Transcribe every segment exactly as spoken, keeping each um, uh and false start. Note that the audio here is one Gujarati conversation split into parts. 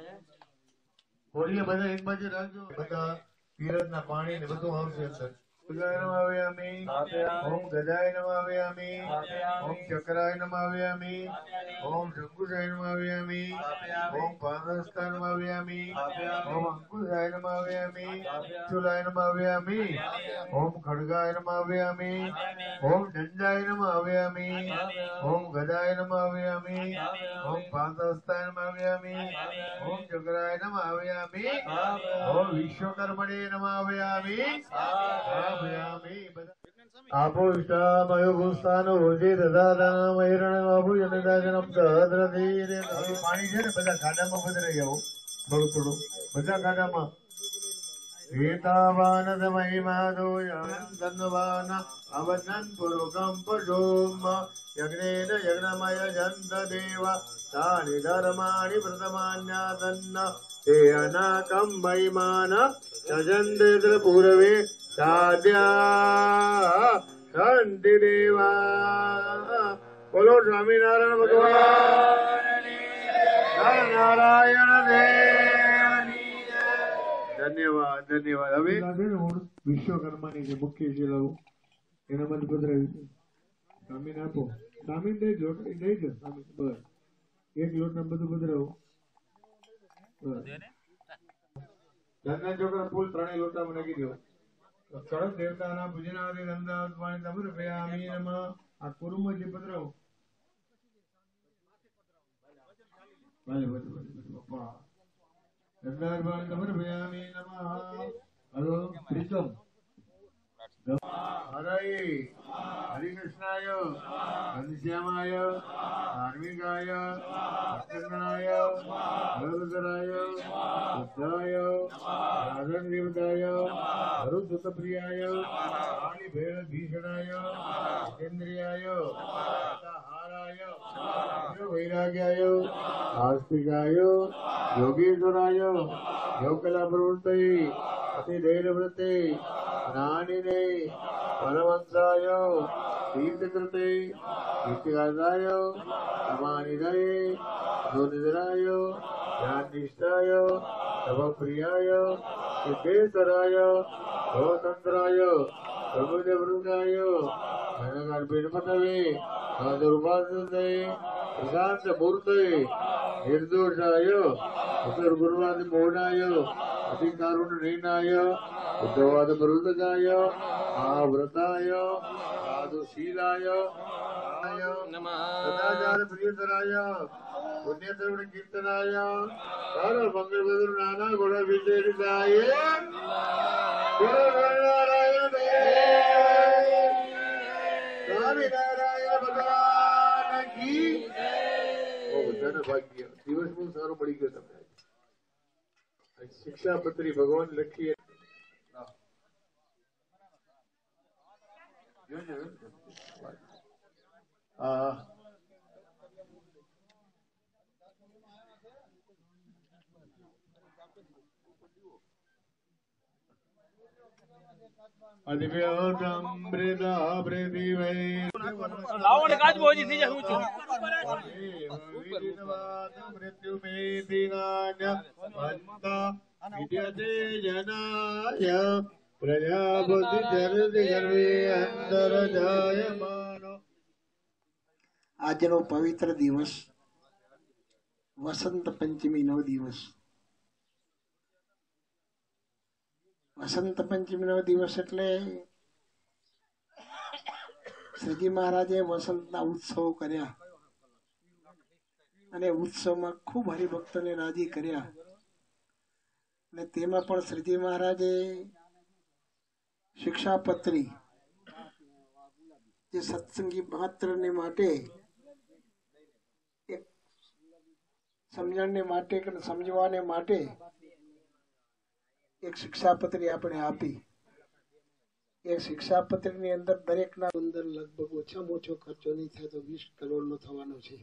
હોળીએ બધા એક બાજુ રાખજો, બધા તીરથના પાણી ને બધું આવશે અંદર. ગજાય નમાવ્યામિ, ઓમ ગજાય નમાવ્યામિ, ઓમ ચક્રાય નમાવ્યામિ, ઓમ શંકુશાય નમાવ્યામિ, ઓમ પાદહસ્તાય નમાવ્યામિ, ઓમ અંકુશાય નમાવ્યામિ, ચુલાય નમાવ્યામિ, ઓમ ખડગાય નમાવ્યામિ, ઓમ દંડાય નમાવ્યામિ, ઓમ ગજાય નમાવ્યામિ, ઓમ પાદહસ્તાય નમાવ્યામિ, ઓમ ચક્રાય નમાવ્યામિ, ઓમ વિશ્વકર્મણે નમાવ્યામિ. આપો વિષ્ટામયો ભૂસ્તાનો ભુજે દદાદાનામ હિરણ બાબુ જનદાજનમ સહદ્રધી. પાણી છે ને બધા ખાડામાં પધરાઈ જાઓ, થોડું થોડું બધા ખાડામાં. એતાવાન મહિમાદો ધન્વાન અવનન પુરુકમ પશોમ યજ્ઞેન યજ્ઞમય જંત દેવ તાની ધર્માણી પ્રથમાન્યાતન્ન તે અનાકમ મહિમાન સજંદેદ્ર પૂર્વે સાધ્યા શાંતિ દેવા. બોલો સ્વામિનારાયણ ભગવાન નારાયણ દેવ. ધન્યવાદ ધન્યવાદ. હવે વિશ્વકર્માની જે મુખ્ય શિલાઓ એના માટે પધરાવી છે. સ્વામીને આપો, સ્વામી દઈ દો, દઈ દો સ્વામી. બસ એક લોટ ના બધું પધરાવો. ધનના ચોકરા ફૂલ ત્રણેય લોટામાં નાખી દો. કળશ દેવતાના પૂજનાદિ ગંધા પાણી સમર્પયામિ નમઃ. આ કુરુમાં જે પધરાવો. ભલે ભલે ભલે પપ્પા. ગંધા પાણી સમર્પયામિ નમઃ. હલો પ્રીતમ. હરે હરિકૃષ્ણાય ઘનશ્યામાય ધાર્મિકાય ભક્તગણાય ભગવદરાય બુદ્ધાય રાધન દેવતાય હરુદ્રપ્રિયાય વાણી ભેળ ભીષણાય જીતેન્દ્રિયાય હારાય વૈરાગ્યાય આસ્તિકાય યોગેશ્વરાય યોગકલા પ્રવૃત્તિ અતિ ધૈર્યવૃત્તિ જ્ઞાનિને પરમંસાય તીર્થકૃતે કીર્તિકારાય અમાનિદય ધોનિધરાય ધ્યાનનિષ્ઠાય તપપ્રિયાય સિદ્ધેશ્વરાય ભવતંત્રાય પ્રબુદ્ધવૃંદાય ઘનગર્ભીર્મતવે સાધુર્વાસતે પ્રશાંત મૂર્તે નિર્દોષાય ઉત્તરગુર્વાદ મોહનાય અધિકારુણ નૈનાય ઉદ્ધવાદ પ્રવૃત્તાય મહાવ્રતાય સાધુશીલાય સદાચાર પ્રિયતરાય પુણ્યશ્રવણ કીર્તનાય સર્વ મંગળ બદલ નાના ગુણ વિજયિતાય નારાયણ સ્વામિનારાયણ ભગવાન કી બધાને ભાગ્ય. દિવસ બહુ સારો પડી ગયો તમને. શિક્ષાપત્રી ભગવાન લખીએ. મૃત્યુ જનાય પ્રજાપતિ ચરતિ ગર્વે અંતર જાયમાનો. આજનો પવિત્ર દિવસ વસંત પંચમી નો દિવસ. વસંત પંચમી નો દિવસ એટલે શ્રીજી મહારાજે વસંતના ઉત્સવો કર્યા અને ઉત્સવમાં ખૂબ હરિભક્તોને રાજી કર્યા. અને તેમાં પણ શ્રીજી મહારાજે શિક્ષાપત્રી જે સત્સંગી માત્રને માટે એક સમજણને માટે સમજવાને માટે એક શિક્ષાપત્રી આપણે આપી. એ શિક્ષાપત્રીની અંદર દરેકના અંદર લગભગ ઓછામાં ઓછો ખર્ચો નહીં થાય તો વીસ કરોડ નો થવાનો છે.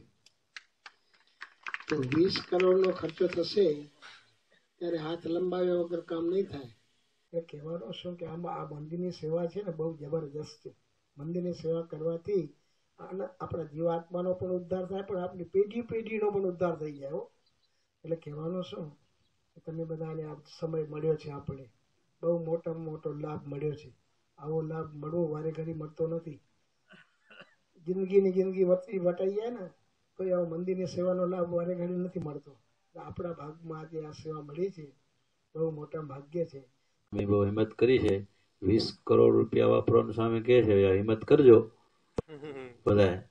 તો વીસ કરોડ નો ખર્ચો થશે ત્યારે હાથ લંબાવ્યા વગર કામ નહીં થાય. એ કહેવાનો શું કે આમાં આ મંદિરની સેવા છે ને બહુ જબરજસ્ત છે. મંદિરની સેવા કરવાથી આપણા જીવાત્માનો પણ ઉદ્ધાર થાય, પણ આપણી પેઢી પેઢીનો પણ ઉદ્ધાર થઈ જાય. એટલે કહેવાનું શું કે તમે બધાને આ સમય મળ્યો છે, આપણે બહુ મોટામાં મોટો લાભ મળ્યો છે. આવો લાભ મળવો વારે ઘડી મળતો નથી. જિંદગીની જિંદગી વટી વટાઈ જાય ને તો આવો મંદિરની સેવાનો લાભ વારે ઘડી નથી મળતો. આપણા ભાગમાં આજે આ સેવા મળી છે, બહુ મોટા ભાગ્ય છે. મેં બહુ હિંમત કરી છે. વીસ કરોડ રૂપિયા વાપરવાનું સામે કહે છે, હિંમત કરજો બધા.